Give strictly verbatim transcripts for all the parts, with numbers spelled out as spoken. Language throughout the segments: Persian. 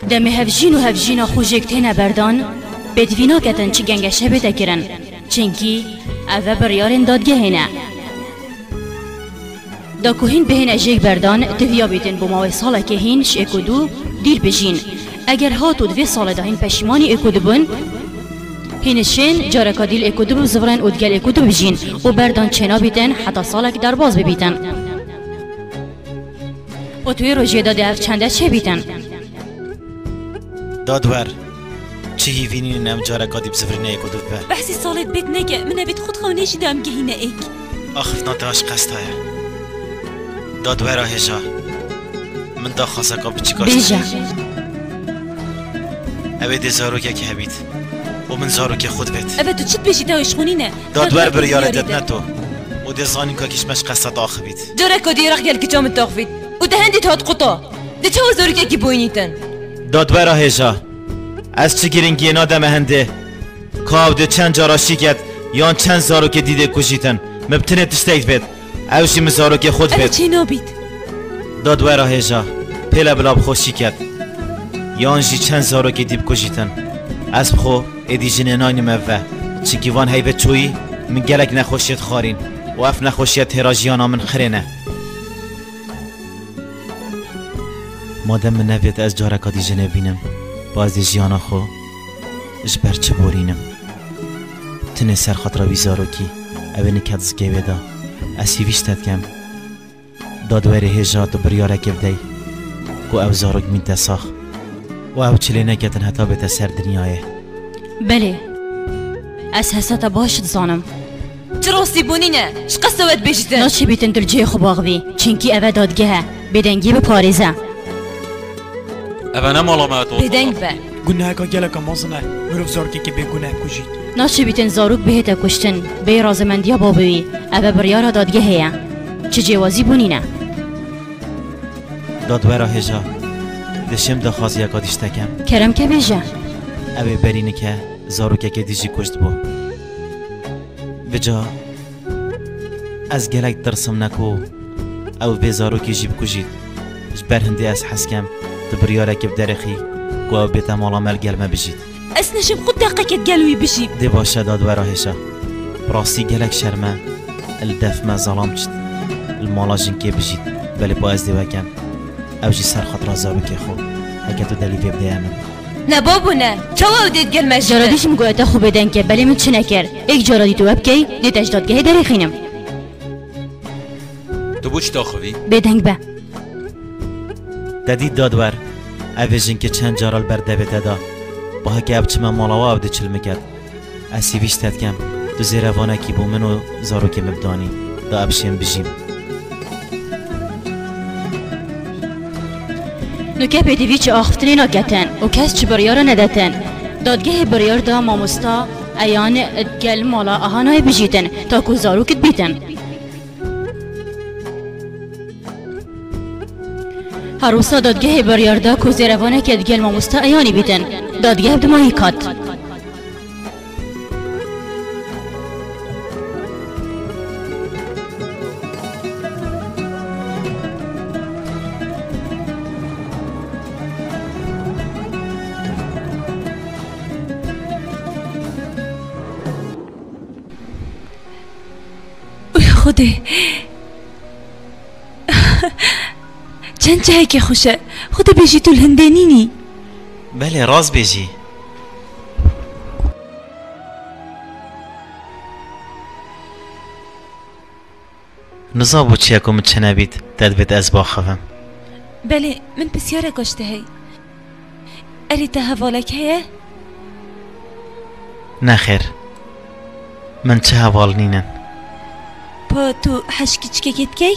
دم هفجین و هفجین خوشک تینا بردان بدوینا کتن چی گنگشه بده کرن چنکی اوه بریارن دادگه هنه دا کوهین بهین اجیک بردان دویا بیتن بوماوی ساله که هینش اکودو دیر بجین اگر هاتو دوی ساله دا هین پشیمانی اکودو بن هینشین جارکا دیل اکودو بزورن و دگل اکودو بجین و بردان چنا بیتن حتی ساله که در باز ببیتن و توی روژه داده اف چنده چه بیتن؟ دادور چه هیوینی نم جارکا دیب زفرینه اکودو بر بحثی سالت بیت نگه منه بیت خود خونیشی دام گهینه ایک آخف ناتاش قصد های دادور هجا من دا خاصه که بچی کاشت بیجا اوه ده زاروکه که هبید و من زاروکه خود بید اوه تو چید بیشی تاوش خونینه دادور بریاره دد نتو و ده زانین که کشمش قصد آخ بید جارکا دی رخ گل کجامت تاخفید و ده هندی تاد قطا ده چه زاروکه کی بوینیتن دادور هجا از چه گرنگی نادم هنده کاو ده چند جاراشی کد یان چند زاروکه دیده کشیتن مبتنه تشتید بید اوشی مزاروکه خود اوه بید چی نابید دادور هجا پیلا بلاب خوشی کد یان جی چند زاروکه دیب کشیتن از بخو ایدی جنه ناینی موه چیکی وان هیبت چویی من گلک نخوشیت خارین و اف نخوشیت هراجیانا من خرینه مادم من نوید از جارکا دی جنه بینم باز دی جیانا خو جبر چه بورینم تنه سر خطرا وی زاروکی اوه نکد زگیوه دا اسی ویشتت کم دادوری هجات و بریاره کردی گو او زاروک من تساخ و او چلی نکتن حتا بیت سر دنیایه بله از حسات باشد زانم چرا سیبونینه شقصه ود بیشتن ناچه بیتن در جای خباغوی چنکی اوه دادگه بدنگی به پاریزه اوه نمالامه تو بدنگ به گناه که گله که مازنه مروف زارکی که بگناه کجید ناچه بیتن زاروک بهتا کشتن به رازمندیا بابوی اوه بریارا دادگه هیا چه جوازی بونینه دادورا هجا دشم دا خازی اکا دیشتکم کرم که بیجه اوه برینه که زاروکه که دیجی کشت بو بجا از گلک درسم نکو او به زاروکی جیب کجید جبر هندی از حسکم دبریاره که بدرخی گو او بیتا مالا مل گلمه بجید اس نشم خود دقیقه گلوی بشی دی باشه دادورا هجا براستی گلک شرمه الدف ما ظلام چد المالا جنکه بجید بلی با از دیوکم او جی سر خطرا زاروکی خو هکتو دلیفه بده امن نه بابو نه چاو دید گل مجده جارادیشم گویتا خوب بدن که بلی من چه نکر ایک جارادی تو بکی دید اجدادگه داری خینم تو بوچ تاخوی؟ بدنگ به دادی دادور اوه جنکه چند جارال بر دویده دا با هکه اب چما مالاوا او ده چل مکد اسی ویشتت کم دو زیروانه کی بو منو زاروکی مبدانی دا ابشیم بجیم نوکه پیدیوی چه آخفتنی ناکتن و کس چه بریار ندتن دادگه بریار دا ماموستا ایان گل مالا آهانای بجیتن تا کو زاروکت بیتن هروسا دادگه بریار دا کو زیروانه که گل ماموستا ایانی بیتن دادگه بدماهی کات خوده چند جایی که خوشه خوده بیجی تو الهندنینی بله راز بیجی نزا بو چی اکو مچنه بید داد بید از با خوام بله من بسیاره گشته هی اری تا حوالک هیه؟ نخیر من چه حوال نینن با تو حشکی چکه گید کی؟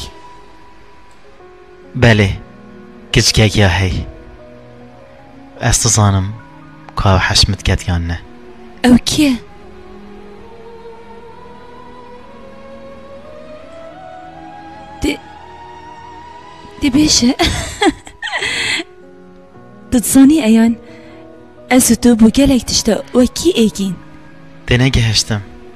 بله کچکه گیا هی استظانم که او حشمت کد یا نه او کیه؟ دی دی بیشه دادزانی ایان از تو بو گلک تشتا و کی ایگین؟ دی نگهشتم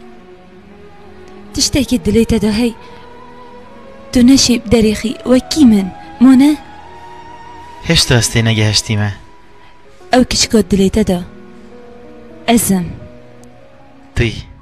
تشتاكي دليتا دا هي تو نشي بدريخي وكي من مانا هشتا استي نگهشتیمه ئەو کچکۆت دلێتەدا ئەزم تی